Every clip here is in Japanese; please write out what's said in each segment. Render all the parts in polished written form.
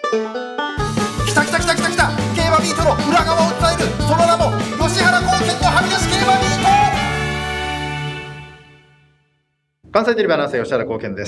きたきたきたきたきた、競馬ビートの裏側を伝える、その名も吉原高専のはみ出し競馬ビート。 関西テレビアナウンサー吉原高専です。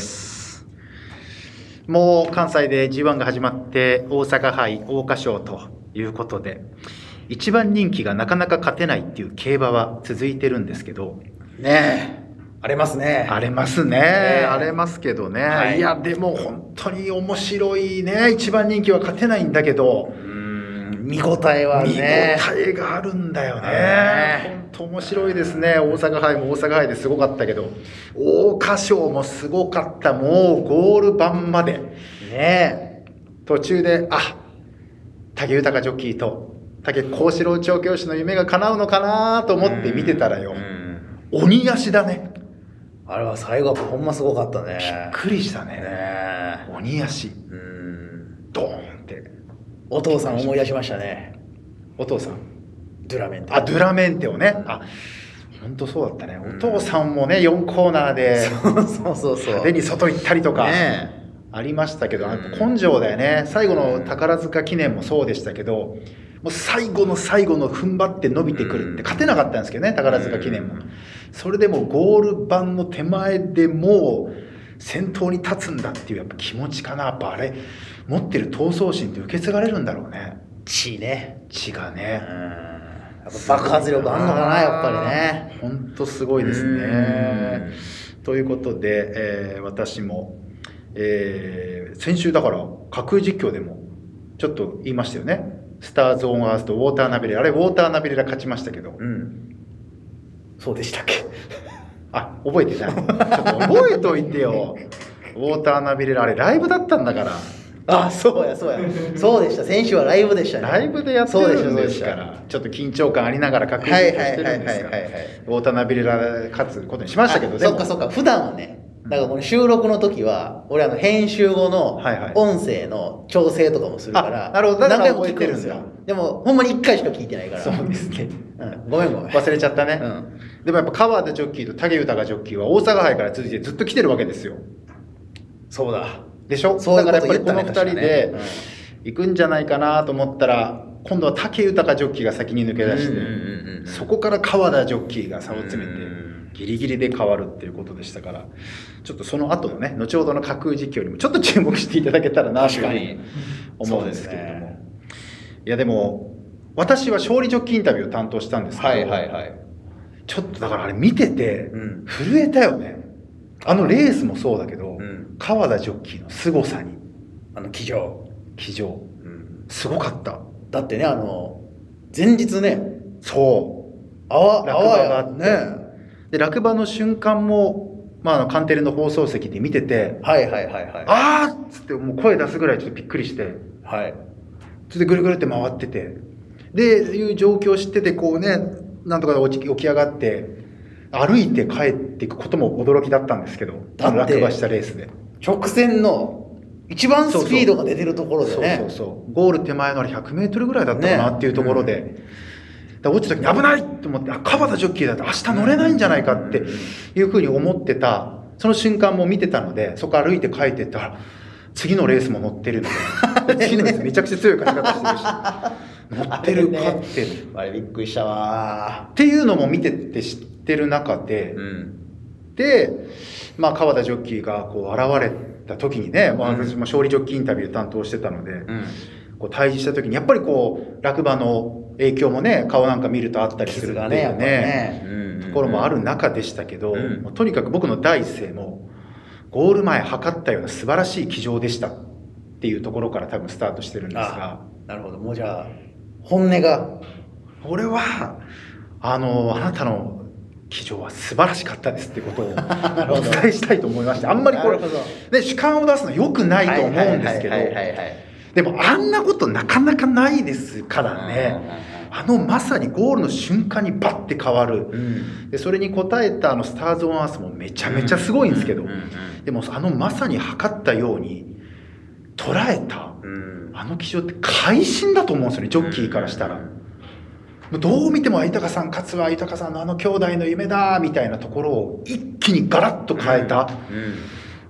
もう関西で G1 が始まって大阪杯桜花賞ということで、一番人気がなかなか勝てないっていう競馬は続いてるんですけどねえ、荒れますね。 荒れますね、荒れますけどね、 はい、 いやでも本当に面白いね。一番人気は勝てないんだけど、 見応えはね、 見応えがあるんだよね。本当面白いですね。大阪杯も大阪杯ですごかったけど、桜花賞もすごかった。もうゴール盤までね、途中で武豊ジョッキーと武幸四郎調教師の夢が叶うのかなと思って見てたらよ、鬼足だね。 あれは最後はほんますごかったね。 びっくりしたね。鬼足ドーンって。 お父さん思い出しましたね。 お父さんドゥラメンテ。 ドゥラメンテをね、本当そうだったね。お父さんもね4コーナーでそう派手に外行ったりとかありましたけど、根性だよね。最後の宝塚記念もそうでしたけど、もう最後の最後の踏ん張って伸びてくるって、勝てなかったんですけどね、宝塚記念も。それでもゴール盤の手前でもう先頭に立つんだっていうやっぱ気持ちかな。やっぱあれ持ってる闘争心って受け継がれるんだろうね。 血がね、 やっぱ爆発力あんのかな、やっぱりね。 本当すごいですね。ということで、私も、先週だから架空実況でもちょっと言いましたよね。スターズ・オン・アースとウォーター・ナビレラ、あれウォーター・ナビレラ勝ちましたけど、 そうでしたっけ。 覚えてないちょっと覚えといてよ。ウォーター・ナビレラ、あれライブだったんだから。 そうでした。先週はライブでしたね。 ライブでやってるんですから、ちょっと緊張感ありながら確認してるんですが、ウォーター・ナビレラ勝つことにしましたけどね。 そっか普段はね、だからこの収録の時は俺編集後の音声の調整とかもするから、 なるほど、だから何回も聞くんですよ。でもほんまに1回しか聞いてないから。 そうですね、 ごめん忘れちゃったね、でもやっぱ川田ジョッキーと武豊ジョッキーは大阪杯から続いてずっと来てるわけですよ。 そうだでしょ。だからやっぱりこの2人で行くんじゃないかなと思ったら、今度は武豊ジョッキーが先に抜け出して、そこから川田ジョッキーが差を詰めてギリギリで変わるっていうことでしたから、ちょっとその後のね、後ほどの架空実況にもちょっと注目していただけたらなというふうに思うんですけれども、いやでも私は勝利ジョッキーインタビューを担当したんですけど、ちょっとだからあれ見てて震えたよね。レースもそうだけど、川田ジョッキーの凄さに、 騎乗、 すごかった。 だってね、前日ね、 そう落馬があって、で落馬の瞬間も、カンテレの放送席で見てて、あーっつってもう声出すぐらいちょっとびっくりして、それでぐるぐるって回ってて、でいう状況を知ってて、こうね、なんとか起き上がって歩いて帰っていくことも驚きだったんですけど、落馬したレースで直線の一番スピードが出てるところでね、 ゴール手前の100メートルぐらいだったかなっていうところで、落ちた時に危ないと思って、川田ジョッキーだと明日乗れないんじゃないかっていうふうに思ってたその瞬間も見てたので、そこ歩いて帰ってったら次のレースも乗ってるみたいな次のレースめちゃくちゃ強い勝ち方してるし乗ってる、勝ってる、 あれびっくりしたわっていうのも見てて知ってる中で、で、川田ジョッキーがこう現れた時にね、私も勝利ジョッキーインタビュー担当してたので、こう対峙した時にやっぱりこう落馬の影響もね、顔なんか見るとあったりするっていうねところもある中でしたけど、とにかく僕の第一声もゴール前測ったような素晴らしい騎乗でしたっていうところから多分スタートしてるんですが。 なるほど。もうじゃあ本音が、 俺はあなたの騎乗は素晴らしかったですってことをお伝えしたいと思いまして、あんまりこれ、ね、主観を出すのは良くないと思うんですけど、でもあんなことなかなかないですからね。まさにゴールの瞬間にバッて変わる、でそれに応えたスターズ・オン・アースもめちゃめちゃすごいんですけど、でもまさに測ったように捉えた、騎乗って会心だと思うんですよね、ジョッキーからしたら。どう見ても豊さん勝つは豊さんの兄弟の夢だみたいなところを一気にガラッと変えた、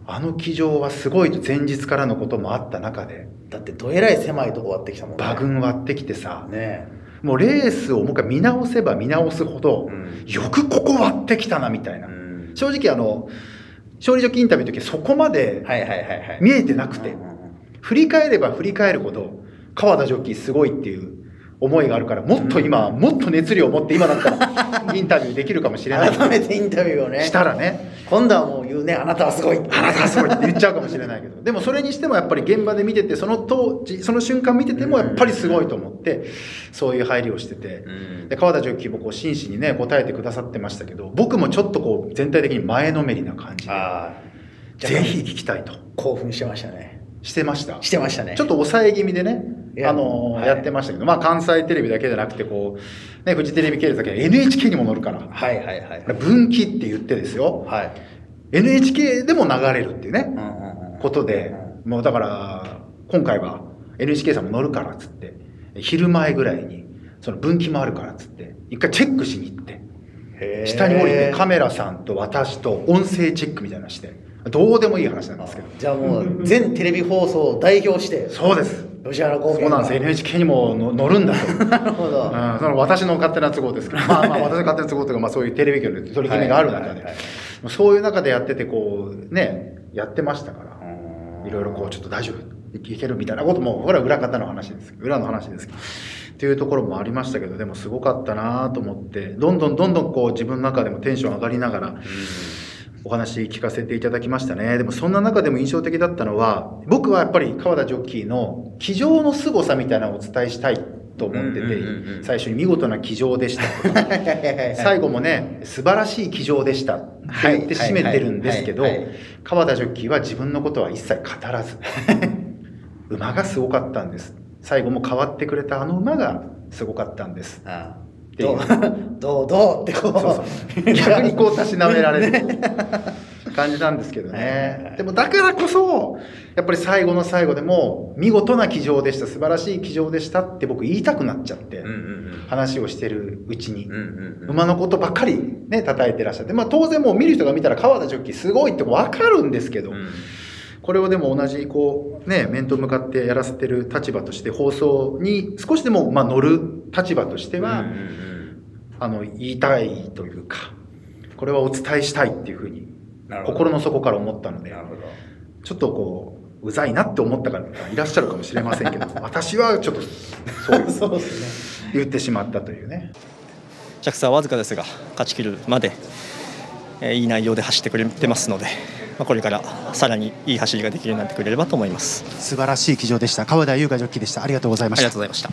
あの騎乗はすごいと前日からのこともあった中で、 だってどえらい狭いとこ割ってきたもんね。 馬群割ってきてさ、 ね、 もうレースをもう一回見直せば見直すほど、よくここ割ってきたなみたいな、正直勝利ジョッキーインタビューの時そこまで見えてなくて、振り返れば振り返るほど川田ジョッキーすごいっていう思いがあるから、もっと今、もっと熱量を持って今だったらインタビューできるかもしれない。 改めてインタビューをねしたらね、 今度はもう言うね、あなたはすごい、あなたはすごいって言っちゃうかもしれないけど、でもそれにしてもやっぱり現場で見てて、その当時その瞬間見ててもやっぱりすごいと思って、そういう入りをしてて、で川田ジョッキーもこう真摯にね答えてくださってましたけど、僕もちょっとこう全体的に前のめりな感じで、ぜひ聞きたいと。 興奮してましたね。 してましたしてましたね。 ちょっと抑え気味でね、やってましたけど、まあ関西テレビだけじゃなくてこう、ね、フジテレビ系列だけ NHK にも載るから、分岐って言ってですよ、NHK でも流れるっていうね、ことで、もうだから今回は NHK さんも載るからっつって、昼前ぐらいにその分岐もあるからっつって一回チェックしに行って、下に降りてカメラさんと私と音声チェックみたいなのして、どうでもいい話なんですけど、 じゃあもう全テレビ放送を代表して、 そうです、 吉原高原、 そうなんです、 NHK にも載るんだとなるほど、 その私の勝手な都合ですけど、まあ私の勝手な都合というか、まあそういうテレビ局で取り決めがある中で、そういう中でやっててこうねやってましたから、いろいろこうちょっと大丈夫いけるみたいなことも、これは裏方の話です、裏の話ですけどっていうところもありましたけど、でもすごかったなと思って、どんどんこう自分の中でもテンション上がりながらお話聞かせていただきましたね。でもそんな中でも印象的だったのは、僕はやっぱり川田ジョッキーの騎乗の凄さみたいなのをお伝えしたいと思ってて、最初に見事な騎乗でした最後もね素晴らしい騎乗でしたって言って締めてるんですけど、川田ジョッキーは自分のことは一切語らず馬がすごかったんです、最後も変わってくれたあの馬がすごかったんです、 どうってこう、 そう逆にこうたしなめられる感じなんですけどねでもだからこそやっぱり最後の最後でも見事な騎乗でした、素晴らしい騎乗でしたって僕言いたくなっちゃって、話をしてるうちに馬のことばっかりね叩いてらっしゃって、まあ当然もう見る人が見たら川田ジョッキーすごいって分かるんですけど、これをでも同じこうね面と向かってやらせてる立場として、放送に少しでもまあ乗る立場としては言いたいというか、これはお伝えしたいっていうふうに心の底から思ったので、ちょっとこううざいなって思った方いらっしゃるかもしれませんけど私はちょっとそうですね言ってしまったというね。 着差はわずかですが勝ち切るまで、いい内容で走ってくれてますので、これからさらにいい走りができるようになってくれればと思います。 素晴らしい騎乗でした。川田優雅ジョッキーでした。ありがとうございました。 ありがとうございました。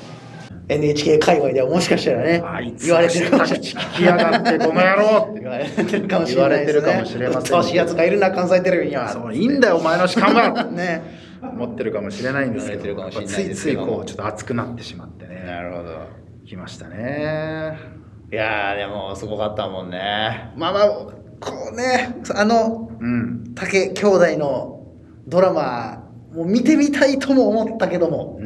NHK 界隈ではもしかしたらね言われてるかもしれない、 聞きやがってこの野郎って言われてるかもしれないですね。 言われてるかもしれません。 うっとうしいやつがいるな関西テレビには。 そういいんだよお前の鹿はね思ってるかもしれないんですけど、ついついこうちょっと熱くなってしまってね。 なるほど。 きましたね。 いやでもすごかったもんね。まあこうね武兄弟のドラマもう見てみたいとも思ったけども、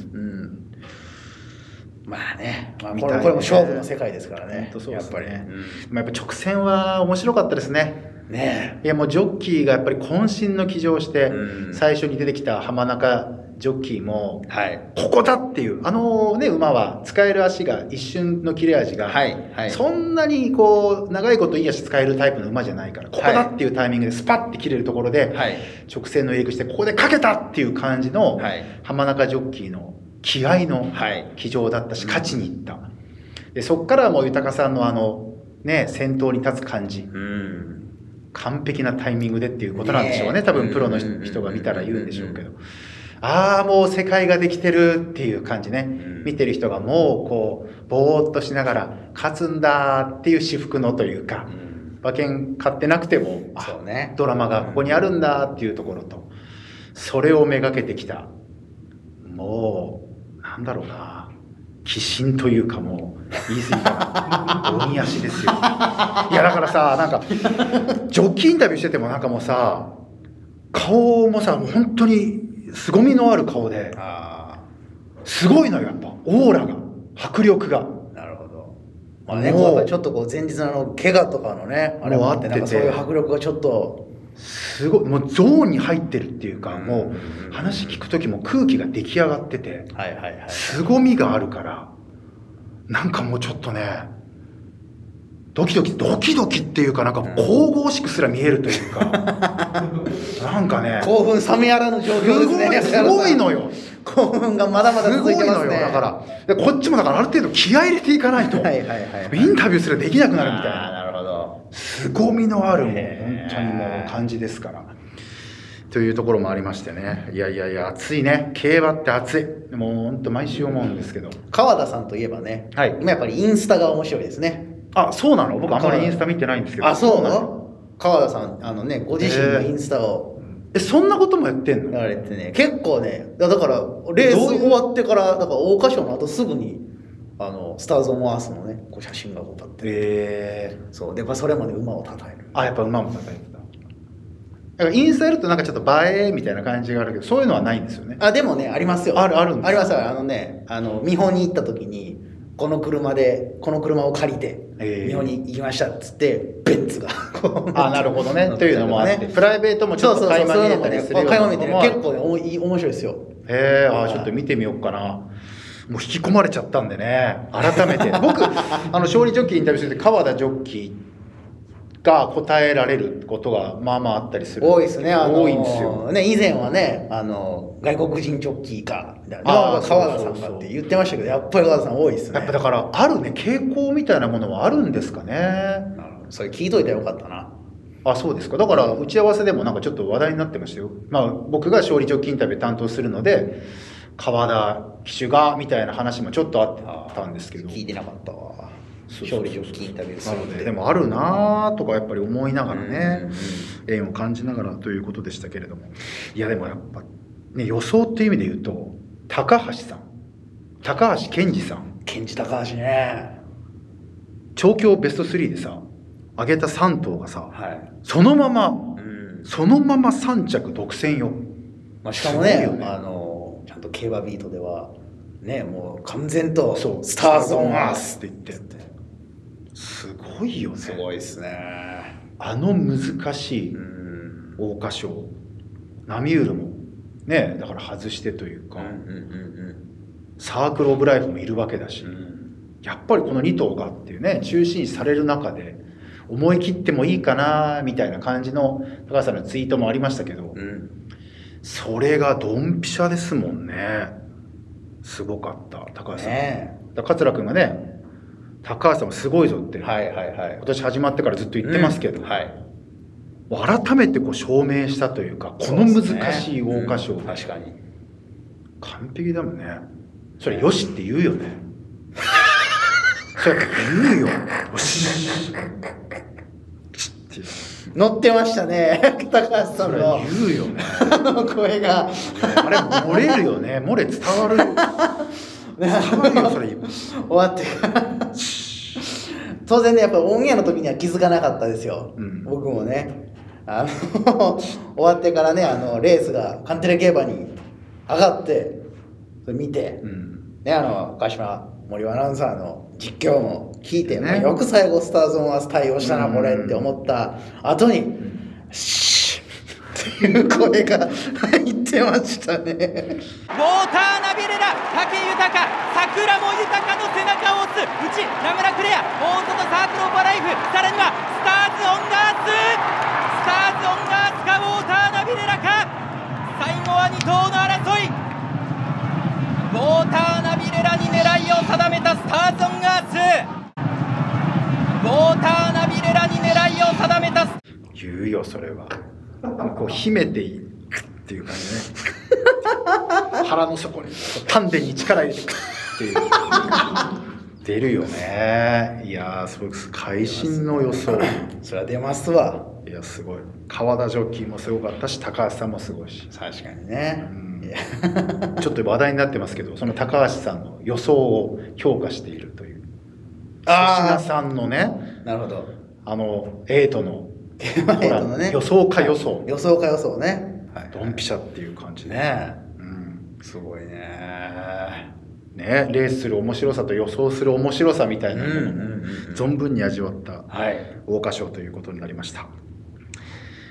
まあね、これも勝負の世界ですからね。やっぱりね。 やっぱ直線は面白かったですね。いやもうジョッキーがやっぱり渾身の騎乗して、最初に出てきた浜中ジョッキーも、ここだっていう馬は使える足が一瞬の切れ味が、そんなにこう長いこといい足使えるタイプの馬じゃないから、ここだっていうタイミングでスパッて切れるところで、直線の入り口でここでかけたっていう感じの浜中ジョッキーの気合の騎乗だったし、勝ちにいった。でそっからもう豊さんの先頭に立つ感じ、完璧なタイミングでっていうことなんでしょうね。多分プロの人が見たら言うんでしょうけど、もう世界ができてるっていう感じね。見てる人がもうこうぼーっとしながら勝つんだっていう至福のというか、馬券買ってなくてもドラマがここにあるんだっていうところと、それをめがけてきた、もうなんだろうな、鬼神というか、もう言い過ぎたな鬼足ですよ。いやだからさ、なんかジョッキーインタビューしててもなんかもうさ、顔もさもう本当に凄みのある顔で、すごいのよやっぱオーラが、迫力が。 なるほど。まあね、ちょっとこう前日の怪我とかのねあれもあって、なんかそういう迫力がちょっとすごいもうゾーンに入ってるっていうか、もう話聞く時も空気が出来上がってて、凄みがあるから、なんかもうちょっとね、ドキドキっていうか、なんか神々しくすら見えるというか、なんかね、 興奮冷めやらぬ状況ですね。 すごいのよ。 興奮がまだまだ続いてますね。 すごいのよ。だからこっちもだからある程度気合い入れていかないとインタビューすらできなくなるみたいな。 なるほど。 凄みのあるもう本当にもう感じですから。というところもありましてね。いや熱いね。競馬って熱い。もう本当毎週思うんですけど。 川田さんといえばね、 はい、 今やっぱりインスタが面白いですね。 あ、そうなの？僕あんまりインスタ見てないんですけど。 あ、そうなの？川田さんご自身のインスタを。 そんなこともやってんの？ やられてね、結構ね、だからレース終わってからだから桜花賞の後すぐにスターズ・オン・アースのねこう写真がこう立ってそうで、それまで馬をたたえる。 あ、やっぱ馬もたたえてた。だからインスタやるとなんかちょっと映えみたいな感じがあるけど、そういうのはないんですよね。 あ、でもね、ありますよ。 あるんです。 ありますよ。見本に行った時にこの車を借りて見本に行きましたっつってベンツがあ、なるほどね。というのもあって、プライベートもちょっと垣間見れたりするようなのも結構ね面白いですよ。 ちょっと見てみようかな。もう引き込まれちゃったんでね、改めて僕勝利ジョッキーインタビューすると川田ジョッキーが答えられることがまあまああったりする。 多いですね。 多いんですよね。以前はね外国人ジョッキーかみたいな、川田さんがって言ってましたけど、やっぱり川田さん多いですね。 やっぱだからあるね、傾向みたいなものはあるんですかね。 それ聞いといたらよかったな。 あ、そうですか。だから打ち合わせでもなんかちょっと話題になってましたよ。まあ僕が勝利ジョッキーインタビュー担当するので、川田騎手がみたいな話もちょっとあったんですけど、 聞いてなかったわ。勝利ジョッキーインタビューするので。 でもあるなとかやっぱり思いながらね、縁を感じながらということでしたけれども、いやでもやっぱね、予想っていう意味で言うと高橋健二さん、 高橋ね、 調教ベスト3でさ上げた3頭がさ、そのまま3着独占よ。 しかもね、ちゃんと競馬ビートではね、もう完全とスターズ・オン・アースって言ってすごいよね。 すごいですね。 難しい桜花賞、ナミュールもね、だから外してというか、サークル・オブ・ライフもいるわけだし、やっぱりこの2頭がっていうね、中心視される中で思い切ってもいいかなみたいな感じの高橋さんのツイートもありましたけど、それがドンピシャですもんね。すごかった高橋さん、桂君がね、高橋さんもすごいぞって、今年始まってからずっと言ってますけど、改めてこう証明したというか、この難しい桜花賞、 確かに完璧だもんね。それよしって言うよね。それ言うよ。よし乗ってましたね、高橋さんの言うよね声が。 あれ漏れるよね。漏れ伝わるよそれ。 終わってから当然ね、やっぱオンエアの時には気づかなかったですよ、僕もね。終わってからね、レースがカンテレ競馬に上がってそれ見て、鹿島森アナウンサーの実況も聞いて、よく最後スターズ・オン・アース対応したなこれって思った後にシーっていう声が入ってましたね。 ウォーターナビレラ、武豊、桜も豊の背中を押す内名村クレア、大外サークルオブライフ、さらにはスターズ・オン・アースかウォーターナビレラか、最後は2頭の争い。ウォーターナビレラに狙いを定めたスターズ・オン・アース、ウォーターナビレラに狙いを定めた。 言うよそれは。こう秘めていいっていう感じね。腹の底に丹田に力入れてっていう出るよね。いやー、すごい会心の予想。 それは出ますわ。 いや、すごい。川田ジョッキーもすごかったし、高橋さんもすごいし。 確かにね。 ちょっと話題になってますけど、その高橋さんの予想を評価しているという粗品さんのね、 なるほど、 エイトのね、 予想か予想ね、 ドンピシャっていう感じね。 すごいね。レースする面白さと予想する面白さみたいなものも存分に味わった桜花賞ということになりました。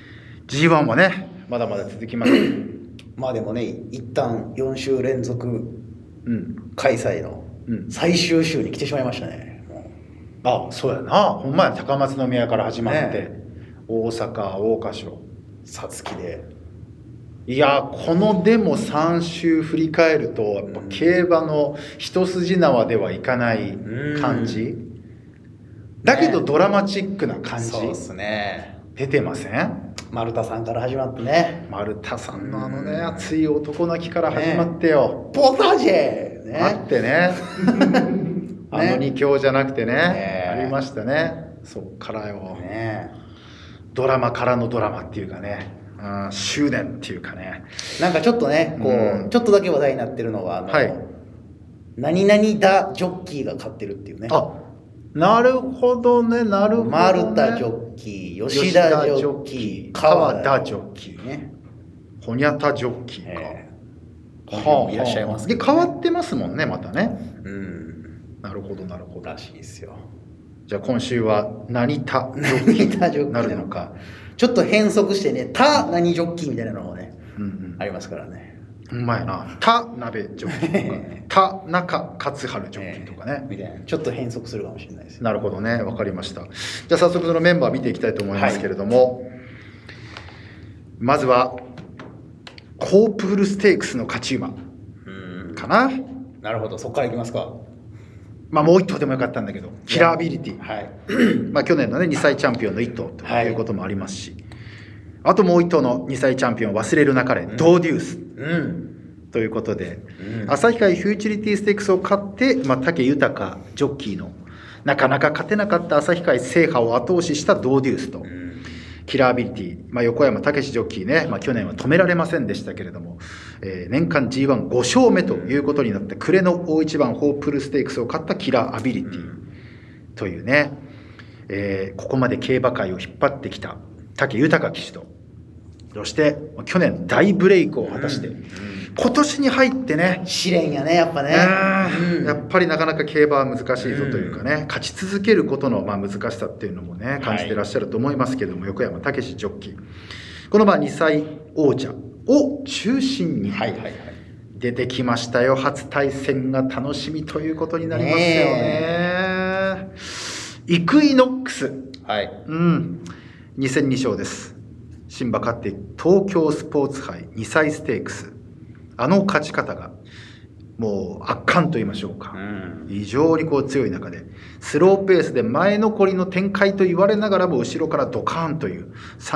G1 もねまだまだ続きますまあでもね一旦4週連続開催の最終週に来てしまいましたね、 あそうやなほんまや高松宮から始まって、ね、大阪桜花賞皐月でいやこのでも3週振り返るとやっぱ競馬の一筋縄ではいかない感じ、だけどドラマチックな感じ、 そうですね出てません？ 丸田さんから始まってね丸田さんのね熱い男泣きから始まってよ、 ポタジェねあってねあの2強じゃなくてねありましたね。そっからよ、ドラマからのドラマっていうかね、執念っていうかね、 なんかちょっとねこう、ちょっとだけ話題になってるのは何々だジョッキーが勝ってるっていうね。 あなるほどねなるほどね。 丸田ジョッキー吉田ジョッキー川田ジョッキーねほにゃたジョッキーか、 はあいらっしゃいますで変わってますもんねまたね。 なるほどなるほどらしいですよ。 じゃあ今週は何田ジョッキーになるのかちょっと変則してねた何ジョッキーみたいなのもね、ありますからね。 ほんまやなた鍋ジョッキーとかた中勝春ジョッキーとかね、 みたいなちょっと変則するかもしれないです。 なるほどねわかりました。じゃあ早速そのメンバー見ていきたいと思いますけれども、まずはコープフルステークスの勝ち馬かな。 なるほどそこからいきますか。 まあもう1頭でもよかったんだけどキラーアビリティ、まあ去年のね2歳チャンピオンの1頭ということもありますし、あともう1頭の2歳チャンピオン忘れるなかれ、ドーデュース、ということで、旭海フューチュリティステークスを勝って、まあ、武豊ジョッキーのなかなか勝てなかった旭海制覇を後押ししたドーデュースと、キラーアビリティ、まあ、横山武史ジョッキーね、まあ、去年は止められませんでしたけれども、年間 G15 勝目ということになって暮れの大一番ホープフルステークスを勝ったキラーアビリティというね、ここまで競馬界を引っ張ってきた武豊騎手と、そして去年大ブレイクを果たして、今年に入ってね試練やねやっぱね、 やっぱりなかなか競馬は難しいぞというかね、勝ち続けることのまあ難しさっていうのもね感じてらっしゃると思いますけども、横山武史ジョッキーこのまあ2歳王者を中心に出てきましたよ。初対戦が楽しみということになりますよね。イクイノックス、2戦2勝です。牝馬勝って東京スポーツ杯2歳ステークス、あの勝ち方がもう圧巻と言いましょうか、非常にこう強い中でスローペースで前残りの展開と言われながらも後ろからドカーンという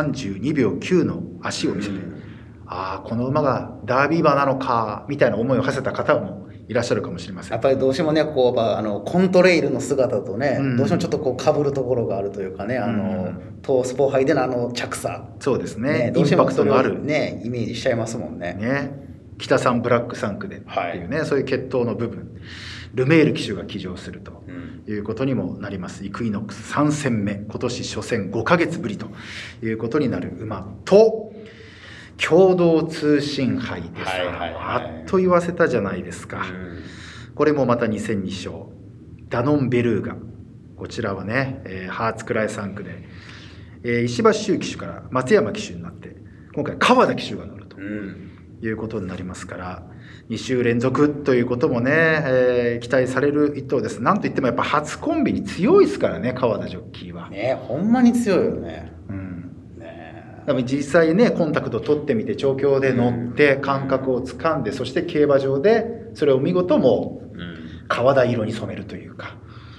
32秒9の足を見せて、ああこの馬がダービー馬なのかみたいな思いを馳せた方もいらっしゃるかもしれません。 やっぱりどうしてもねこうコントレイルの姿とね、どうしてもちょっとこう被るところがあるというかね、東スポ杯での着差、 そうですね、インパクトのあるねイメージしちゃいますもんね。 北三ブラック3区でっていうね、そういう血統の部分、ルメール騎手が騎乗するということにもなります。イクイノックス3戦目、今年初戦5ヶ月ぶりということになる馬と、共同通信杯でさ、あっと言わせたじゃないですか。これもまた2戦2勝、ダノンベルーガ、こちらはね、ハーツクライ3区で、石橋周騎手から松山騎手になって、今回川田騎手が乗るということになりますから、2週連続ということもね、期待される一頭です。なんといってもやっぱ初コンビに強いですからね、川田ジョッキーは。 ね、ほんまに強いよね。 多分実際ねコンタクト取ってみて調教で乗って感覚をつかんで、そして競馬場でそれを見事もう川田色に染めるというか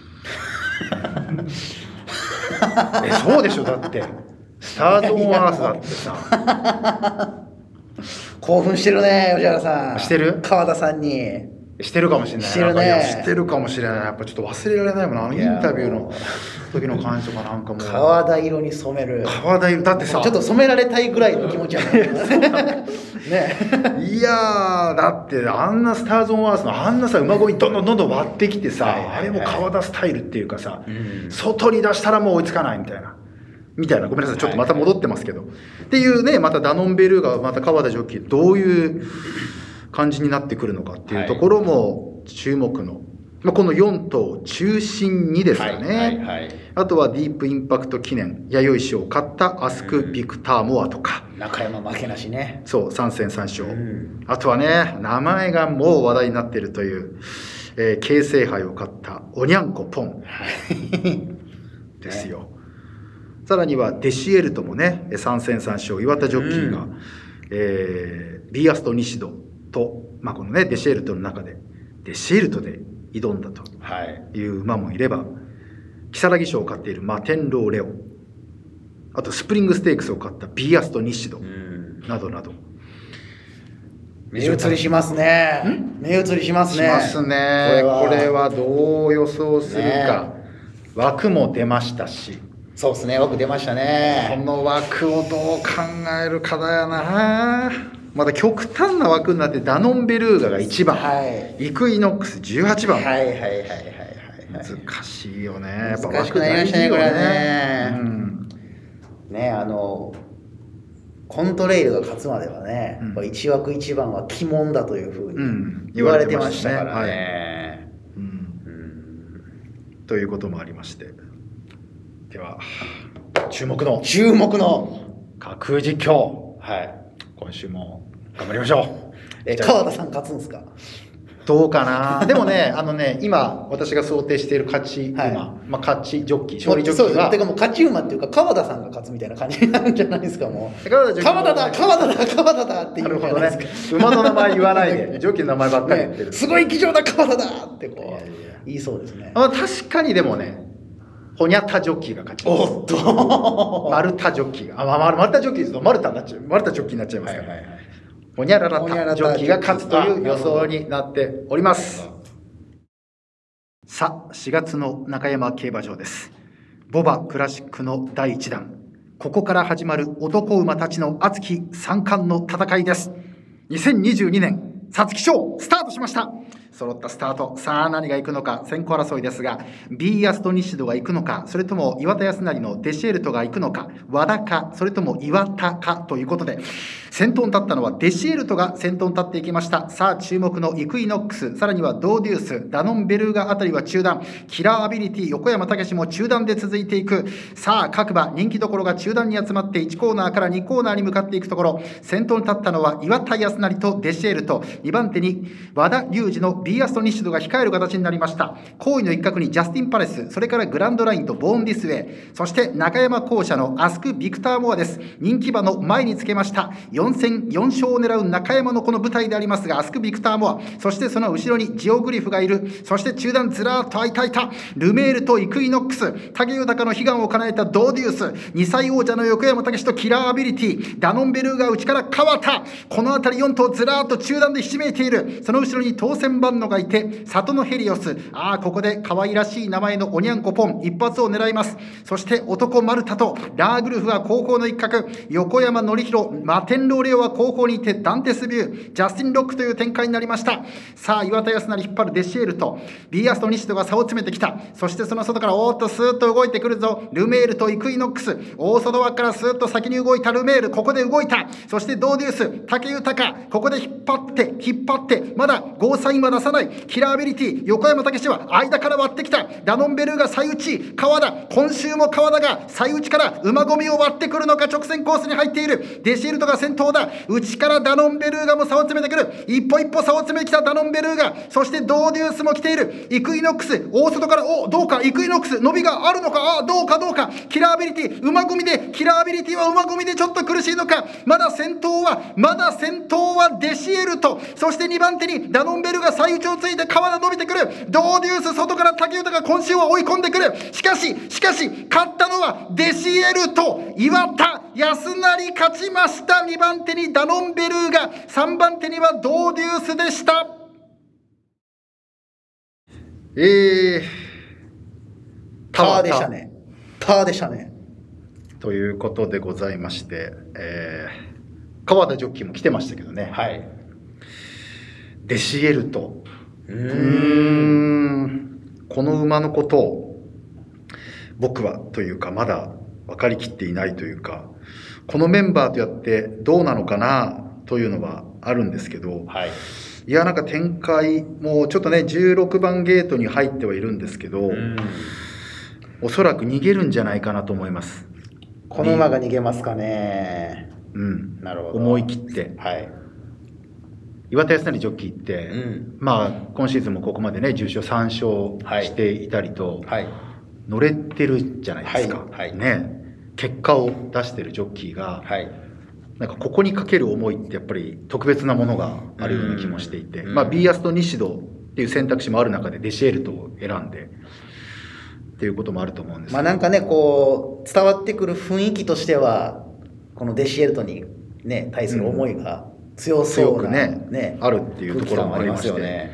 そうでしょ、だってスターズ・オン・アースだってさ興奮してるね吉原さん。 してる？ 川田さんにしてるかもしれない。 してるね。 してるかもしれない。やっぱちょっと忘れられないもんな、インタビューの時の感じとかなんかもう川田色に染める。 川田色だってさ、 ちょっと染められたいぐらいの気持ちやね。 いやーだってあんなスターズ・オン・アースのあんなさ馬込みどんどん割ってきてさ、あれも川田スタイルっていうかさ、外に出したらもう追いつかないみたいなごめんなさい、ちょっとまた戻ってますけど、っていうね、またダノンベルーガまた川田ジョッキーどういう感じになってくるのかっていうところも注目のこの4頭中心にですかね、あとはディープインパクト記念弥生賞を勝ったアスク・ビクター・モアとか、 中山負けなしね、 そう3戦3勝、あとはね名前がもう話題になっているという、京成杯を勝ったおにゃんこポンですよ、さらにはデシエルトもね3戦3勝、岩田ジョッキーが、ビーアスト西戸と、このねデシエルトの中でデシエルトで挑んだという馬もいれば、如月賞を勝っているマテンローレオ、あとスプリングステークスを勝ったビーアスト西戸などなど、 目移りしますね。目移りしますね。 しますね。これはどう予想するか、枠も出ましたし、 そうですね、枠出ましたね。 この枠をどう考えるかだよな。まだ極端な枠になってダノンベルーガが1番、イクイノックス18番、難しいよね。やっぱ難しくなりましたね、これはね。ね、コントレイルが勝つまではね、1枠1番は鬼門だというふうに言われてましたからね。 ということもありまして、では注目の架空実況、今週も頑張りましょう。 川田さん勝つんですか？ どうかな。でもね、今私が想定している勝ち馬、勝ちジョッキー、勝利ジョッキーは、 てかもう勝ち馬っていうか川田さんが勝つみたいな感じになるんじゃないですか。もう川田だって言うじゃないですか。 馬の名前言わないでジョッキーの名前ばっかり言ってる。 すごい騎乗だ川田だってこう言いそうですね。 確かにでもね、ホニャタジョッキーが勝ちます。 おっと、 マルタジョッキーが、マルタジョッキーですとマルタジョッキーになっちゃいますから。ホニャララタジョッキーが勝つという予想になっております。さあ、4月の中山競馬場です。ボバクラシックの第1弾、ここから始まる男馬たちの熱き三冠の戦いです。2022年皐月賞スタートしました。揃ったスタート。さあ何が行くのか、先行争いですが、ビーアスト西戸が行くのか、それとも岩田康成のデシエルトが行くのか、和田か、それとも岩田かということで、先頭に立ったのはデシエルトが先頭に立っていきました。さあ注目のイクイノックス、さらにはドーデュース、ダノンベルーガあたりは中段、キラーアビリティ、横山武も中段で続いていく。さあ各馬人気どころが中段に集まって1コーナーから2コーナーに向かっていくところ、先頭に立ったのは岩田康成とデシエルト、2番手に和田龍二のビーアスト西戸が控える形になりました。後位の一角にジャスティンパレス、それからグランドラインとボーンディスウェイ、そして中山校舎のアスク・ビクター・モアです。人気馬の前につけました。4戦4勝を狙う中山のこの舞台でありますが、アスク・ビクター・モア、そしてその後ろにジオグリフがいる。そして中段ずらーっと空いたルメールとイクイノックス、武豊の悲願を叶えたドーデュース、2歳王者の横山武史とキラーアビリティ、ダノンベルーガ内から川田、この辺り4頭ずらーっと中段でひしめいている。その後ろに当選万能がいて、里のヘリオス、ここで可愛らしい名前のおにゃんこポン、一発を狙います。そして男マルタとラーグルフは後方の一角、横山典弘、マテンローレオは後方にいて、ダンテスビュー、ジャスティンロックという展開になりました。さあ岩田康成引っ張るデシエルとビーアスト西戸が差を詰めてきた。そしてその外からスーッと動いてくるぞルメールとイクイノックス、大外枠からスーッと先に動いたルメール、ここで動いた。そしてドーデュース、武豊、ここで引っ張ってまだゴーサインは出さない。キラーアビリティ、横山武史は間から割ってきた。ダノンベルーガ最内、川田、今週も川田が最内から馬込みを割ってくるのか、直線コースに入っている。デシエルトが先頭だ。内からダノンベルーガも差を詰めてくる。一歩一歩差を詰めてきたダノンベルーガ、そしてドーデュースも来ている。イクイノックス、大外からどうか、イクイノックス伸びがあるのか、どうかキラーアビリティ、馬込みで、キラーアビリティは馬込みでちょっと苦しいのか。まだ先頭はデシエルト、そして2番手にダノンベルーガ最内をついて川田伸びてくる。ドーデュース外から武豊が今週は追い込んでくる。しかし勝ったのはデシエルト、岩田康成勝ちました。2番手にダノンベルーガ、3番手にはドーデュースでした。 パーでしたねということでございまして、川田ジョッキーも来てましたけどね、デシエルト、この馬のことを僕はというかまだ分かりきっていないというか、このメンバーとやってどうなのかなというのはあるんですけど、 いや、なんか展開もうちょっとね16番ゲートに入ってはいるんですけど、おそらく逃げるんじゃないかなと思います。 この馬が逃げますかね。なるほど。 思い切って、岩田康成ジョッキーって、まあ今シーズンもここまでね重賞3勝していたりと、乗れてるじゃないですか、ね、結果を出してるジョッキーが、なんかここにかける思いってやっぱり特別なものがあるような気もしていて、まあビーアスと西戸っていう選択肢もある中でデシエルトを選んでっていうこともあると思うんですけど、 まあなんかねこう伝わってくる雰囲気としてはこのデシエルトにね対する思いが強そうな、 あるっていうところもありまして、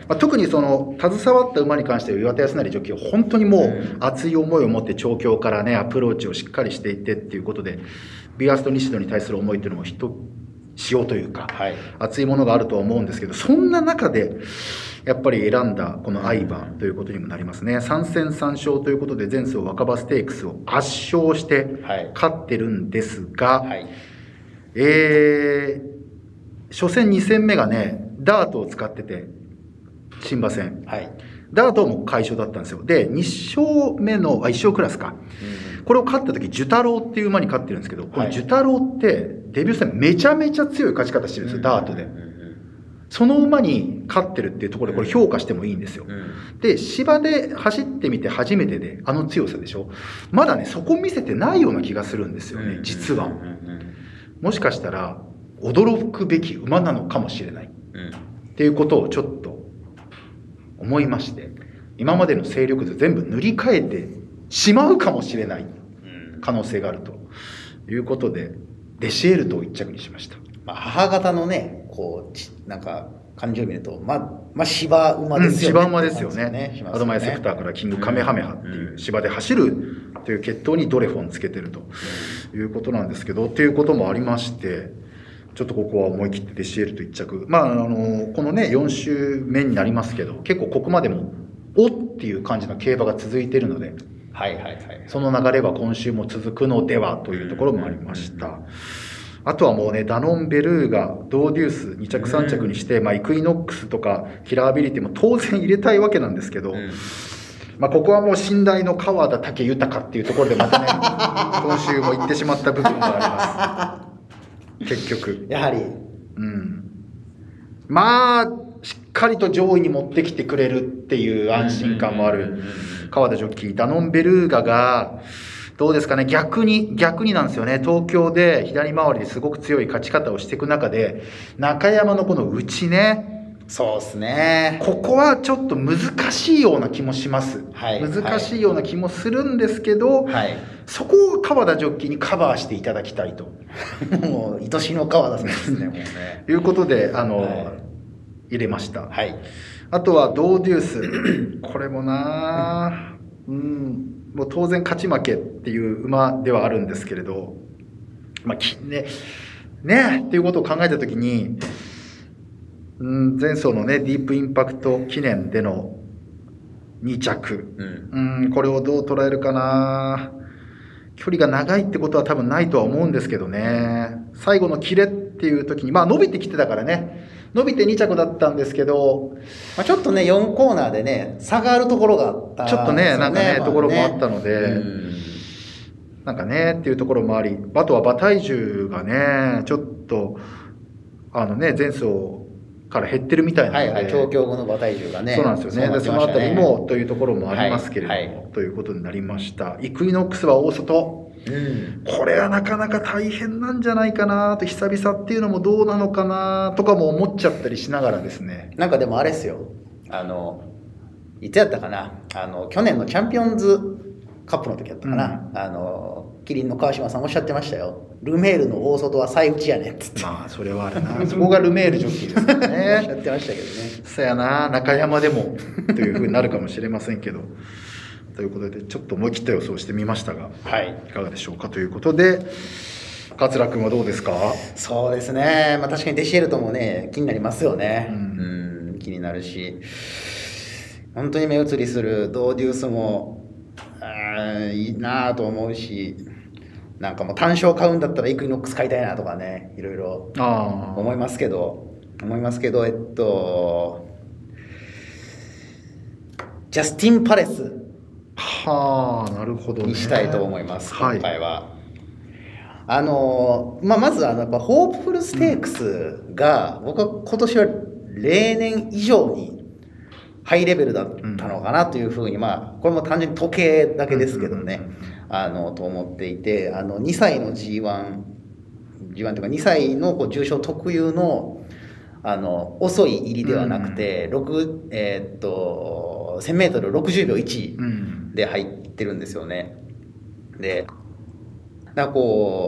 まあ、特にその携わった馬に関しては岩田康成ジョッキーは本当にもう熱い思いを持って調教からねアプローチをしっかりしていってっていうことでビーアスと西戸に対する思いっていうのもしようというか、熱いものがあるとは思うんですけど、そんな中でやっぱり選んだこのアイバンということにもなりますね。3戦3勝ということで前走若葉ステークスを圧勝して勝ってるんですが、初戦2戦目がねダートを使ってて新馬戦、ダートも快勝だったんですよ。で2勝目の1勝クラスか、これを勝った時ジュタローっていう馬に勝ってるんですけど、このジュタローってデビュー戦めちゃめちゃ強い勝ち方してるんですよ、ダートで。その馬に勝ってるっていうところでこれ評価してもいいんですよ。で芝で走ってみて初めてであの強さでしょ。まだねそこ見せてないような気がするんですよね、実は。もしかしたら驚くべき馬なのかもしれない、っていうことをちょっと思いまして、今までの勢力図全部塗り替えてしまうかもしれない可能性があるということでデシエルトを1着にしました。 母方のねこうなんか感情を見るとまあ芝馬ですよね、 芝馬ですよね。アドマイセクターからキングカメハメハっていう芝で走るという血統にドレフォンつけてるということなんですけど、っていうこともありまして、ちょっとここは思い切ってデシエルト1着、まあこのね4週目になりますけど結構ここまでもおっていう感じの競馬が続いているので、その流れは今週も続くのではというところもありました。あとはもうねダノンベルーガドーデュース2着3着にして、まあ、イクイノックスとかキラーアビリティも当然入れたいわけなんですけど、まあ、ここはもう信頼の川田武豊っていうところでまたね今週も行ってしまった部分があります結局やはりまあしっかりと上位に持ってきてくれるっていう安心感もある川田ジョッキー。ダノンベルーガがどうですかね、逆になんですよね。東京で左回りですごく強い勝ち方をしていく中で中山のこの内ね、 そうですね、 ここはちょっと難しいような気もします、難しいような気もするんですけど、そこを川田ジョッキーにカバーしていただきたいともう愛しの川田さんですねもうねいうことで入れました。あとはドーデュースこれもなもう当然勝ち負けっていう馬ではあるんですけれど、まあねっていうことを考えた時に前走のねディープインパクト記念での2着、これをどう捉えるかな。距離が長いってことは多分ないとは思うんですけどね、最後のキレっていう時にまあ伸びてきてたからね、伸びて2着だったんですけど、 まあ、ちょっとね4コーナーでね差があるところがあった、 ちょっとねなんかね、ところもあったので、なんかねっていうところもあり、あとは馬体重がねちょっと前走から減ってるみたいなので、 調教後の馬体重がね、 そうなんですよね。でそのあたりもというところもありますけれども、ということになりました。イクイノックスは大外、これはなかなか大変なんじゃないかなと、久々っていうのもどうなのかなとかも思っちゃったりしながらですね。 なんかでもあれですよ、いつやったかな、去年のチャンピオンズカップの時やったかな、キリンの川島さんおっしゃってましたよ、ルメールの大外は最内やねんっつって。 まあそれはあるなそこがルメールジョッキーですからねおっしゃってましたけどね。 そやな、中山でもというふうになるかもしれませんけどということでちょっと思い切った予想をしてみましたが、いかがでしょうかということで、桂君はどうですか。 そうですね、まあ、確かにデシエルトもね気になりますよね、気になるし、本当に目移りするドーデュースもいいなと思うし、なんかもう単勝買うんだったらイクイノックス買いたいなとかね、いろいろ思いますけど、 思いますけど、ジャスティン・パレスはあ、なるほどね。 にしたいと思います、 はい、 今回は。まずやっぱホープフルステークスが、僕は今年は例年以上にハイレベルだったのかなというふうに、これも単純に時計だけですけどね、と思っていて、2歳の G1 というか2歳の重賞特有の遅い入りではなくて、1000m60 秒1で入ってるんですよね。で、だから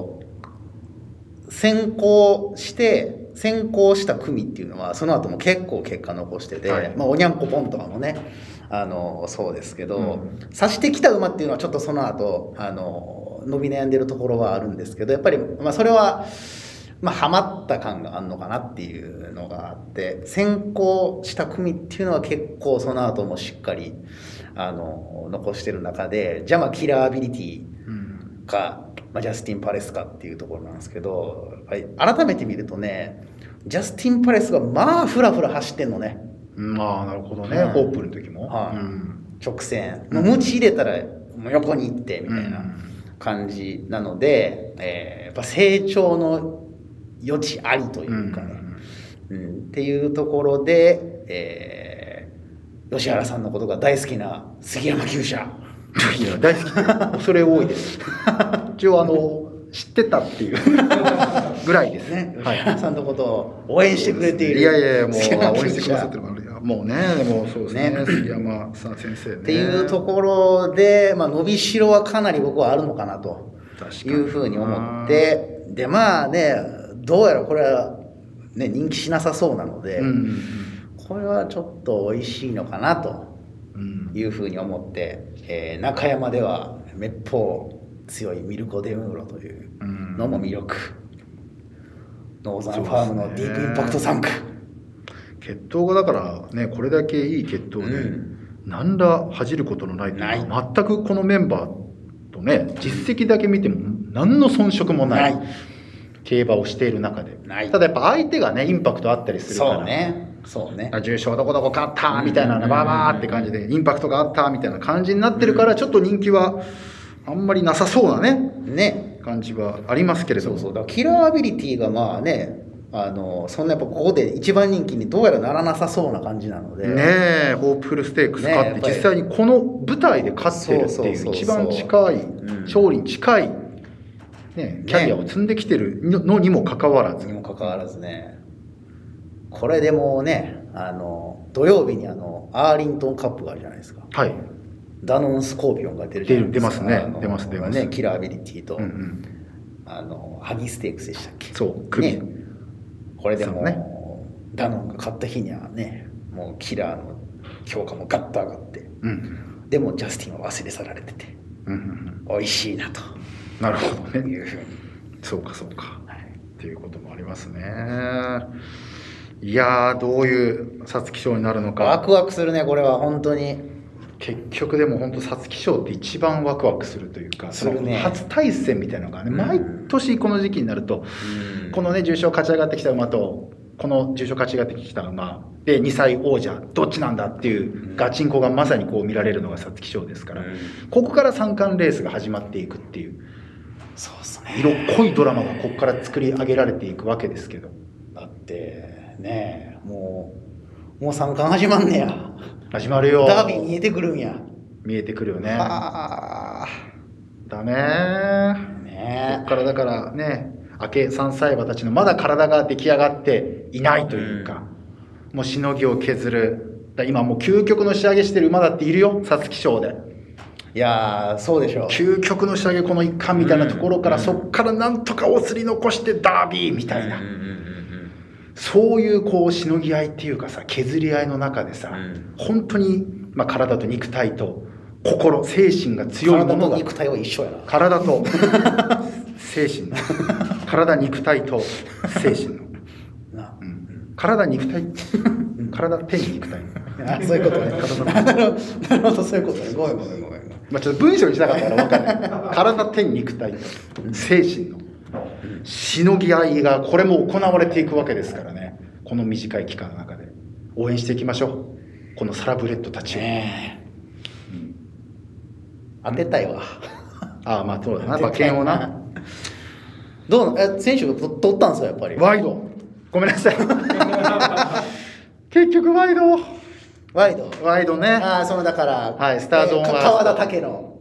先行した組っていうのはその後も結構結果残してて、おにゃんこポンとかもねそうですけど、差してきた馬っていうのはちょっとその後伸び悩んでるところはあるんですけど、やっぱりそれはハマった感があるのかなっていうのがあって、先行した組っていうのは結構その後もしっかり残してる中で、じゃあキラーアビリティか、ジャスティン・パレスかっていうところなんですけど、改めて見るとね、ジャスティン・パレスがフラフラ走ってんのね。 なるほどね、ホープの時も、 直線ムチ入れたらもう横に行ってみたいな感じなので、やっぱ成長の余地ありというかね、っていうところで、吉原さんのことが大好きな杉山厩舎いや大好き、恐れ多いです一応知ってたっていうぐらいですね。吉原さんのことを応援してくれている、 いやもう応援してくださってるもうね、でもそうですね、杉山さん先生ねっていうところで、伸びしろはかなり僕はあるのかなというふうに思って、でどうやらこれはね人気しなさそうなので、これはちょっと美味しいのかなというふうに思って、中山ではめっぽう強いミルコ・デムーロというのも魅力、ノーザンファームのディープインパクト3区、 血統がだからね、これだけいい血統で、何ら恥じることのないというか、全くこのメンバーとね、実績だけ見ても何の遜色もない競馬をしている中で、ただやっぱ相手がねインパクトあったりするから、そうね、重賞どこどこ勝ったみたいなバーバーって感じでインパクトがあったみたいな感じになってるから、ちょっと人気はあんまりなさそうなね感じはありますけれども、 だからキラーアビリティがそんなやっぱここで一番人気にどうやらならなさそうな感じなのでね、ホープフルステークス勝って、実際にこの舞台で勝ってるっていう一番近い、勝利に近い、キャリアを積んできてるのにもかかわらずね、これでもね、土曜日にアーリントンカップがあるじゃないですか。ダノンスコーピオンが出るじゃないですか。 出ますね、 キラーアビリティと、ハギステークスでしたっけ。これでも、ダノンが勝った日にはね、もうキラーの評価もガッと上がって、でもジャスティンは忘れ去られてて、美味しいなと。 なるほどね。 いうふうに。 そうか。っていうこともありますね。いやー、どういう皐月賞になるのか。 ワクワクするね、これは本当に。 結局でも本当皐月賞って一番ワクワクするというか、その初対戦みたいなのがね、毎年この時期になると、このね重賞勝ち上がってきた馬とこの重賞勝ち上がってきた馬で2歳王者どっちなんだっていうガチンコがまさにこう見られるのが皐月賞ですから、ここから三冠レースが始まっていくっていう、 そうですね、 色濃いドラマがここから作り上げられていくわけですけど、 だってね、もう三冠始まんねや。 始まるよ。 ダービー見えてくるんや。 見えてくるよね。だねね。 ここからだからね、明け3歳馬たちのまだ体が出来上がっていないというか、もうしのぎを削る。今もう究極の仕上げしてる馬だっているよ、皐月賞で。 いやー、そうでしょう。 究極の仕上げ、この一冠みたいなところから、そっからなんとかお釣り残してダービーみたいな。そういうこうしのぎ合いっていうかさ、削り合いの中でさ、本当に、体と肉体と心、精神が強いものが、 体と肉体は一緒やな。 体と精神の体、肉体と精神の体、肉体体、手に肉体そういうことね。なるほど、そういうことね。ごめん。 ちょっと文章にしなかったから分かんない。体、手に肉体と精神のしのぎ合いがこれも行われていくわけですからね。 この短い期間の中で応援していきましょう、このサラブレッドたちを。 当てたいわ。 ああ、まあそうだな、馬券をな。 どうな選手が取ったんですか、やっぱり。 ワイド、ごめんなさい。結局ワイドね。 ああ、そのだから、 はい、スターズオンワースト、 川田武の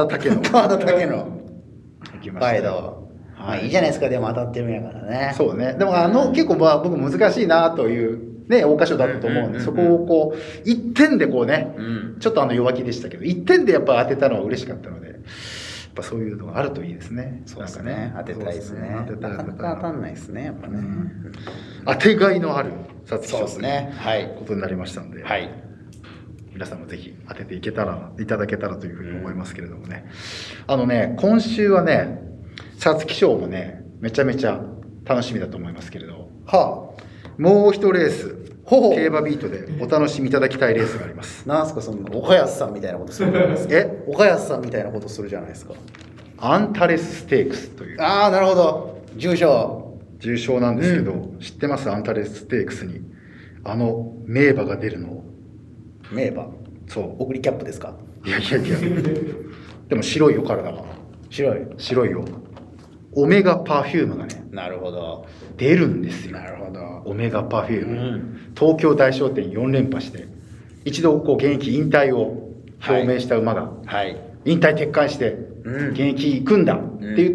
ワイド。まあいいじゃないですか、でも当たってるんやからね。 そうね。でも結構僕難しいなというね、桜花賞だったと思うんで、そこをこう1点でこうね、ちょっと弱気でしたけど、1点でやっぱ当てたのは嬉しかったので、やっぱそういうのがあるといいですね。 そうですね。当てたいですね。なかなか当たんないですね、やっぱね。 当てがいのある皐月賞ということになりましたので、皆さんもぜひ当てていただけたらというふうに思いますけれどもね。今週はね、皐月賞もね、めちゃめちゃ楽しみだと思いますけれど、もう一レース、競馬ビートでお楽しみいただきたいレースがあります。 なんすか、そんな岡安さんみたいなことするじゃないですか。岡安さんみたいなことするじゃないですか。 アンタレスステークスという。 ああ、なるほど。重賞なんですけど、知ってます？アンタレスステークスに名馬が出るの。 名馬？ そう。 オグリキャップですか？ いやでも白いよ、体が。白いよ。オメガパフュームがね、 なるほど、 出るんですよ。 なるほど。 オメガパフューム、東京大賞典4連覇して一度こう現役引退を表明した馬が、引退撤回して現役行くんだって言って、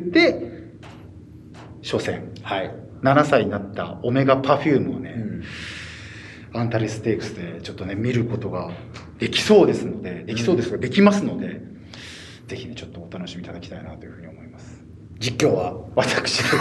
初戦、7歳になったオメガパフュームをね、アンタレステークスでちょっとね見ることができそうですので、できますので、ぜひねちょっとお楽しみいただきたいなというふうに思います。 実況は私です。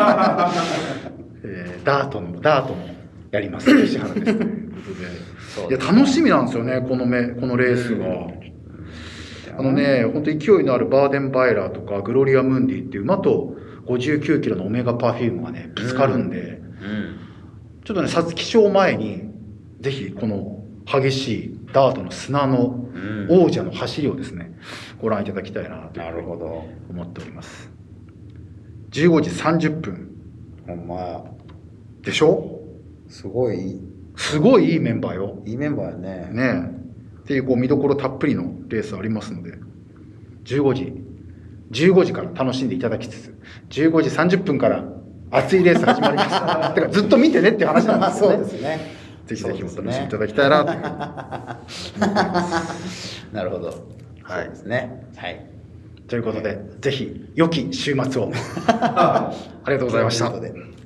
ダートもやります。吉原ですということで、いや楽しみなんですよね、このレースが。本当勢いのあるバーデンバイラーとかグロリアムンディっていう馬と59キロのオメガパフュームがねぶつかるんで、ちょっとね皐月賞前にぜひこの激しいダートの砂の王者の走りをですねご覧いただきたいなというふうに思っております。15時30分。 ほんまでしょ？すごいいいメンバーよ。 いいメンバーやね。 ねえ。っていう見どころたっぷりのレースありますので、15時から楽しんでいただきつつ、15時30分から熱いレース始まります。だからずっと見てねっていう話なんですよね。 そうですね。 ぜひお楽しみいただきたいなというふうに思います。 なるほど。そうですね。 ということで、ぜひ良き週末を。ありがとうございました。